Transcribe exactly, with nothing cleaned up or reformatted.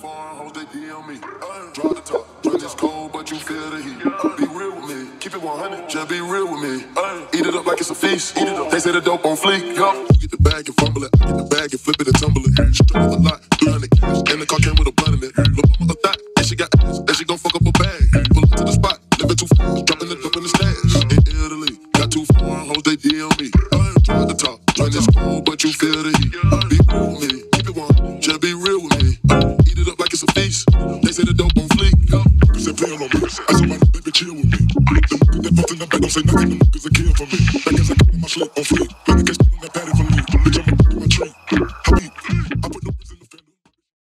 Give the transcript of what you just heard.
foreign hoes, they D M me. Draw the top, when it's cold, but you feel the heat. Be real with me, keep it one hundred, just be real with me. Eat it up like it's a feast, eat it up. They say the dope on fleek, yo. You get the bag and fumble it, I get the bag and flip it and tumble it. Straight with a lot, three hundred cash, and the car came with a blunt in it. Look mama a thot, and she got ass, and she gon' fuck up a bag. Pull up to the spot, living too fast, dropping it up in the stash. In Italy, got two foreign hoes, they D M me. Draw the top, when it's cold, but you feel the heat. Be real with me, keep it one, just be real with me. Eat it up like it's a feast, they say the dope on fleek, yo. Cause they play on me, I saw my baby chill with me. Them niggas that fucked in the back don't say nothing, them niggas that kill for me. That cause I keep my shit on fleek, baby can't spit on that patty for me. Bitch, I'm a